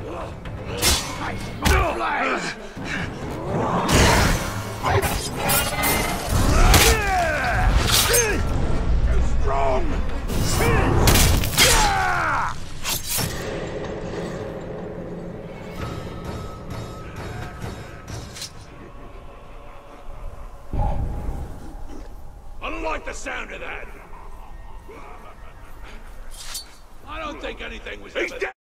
Strong! I don't like the sound of that. I don't think anything was ever...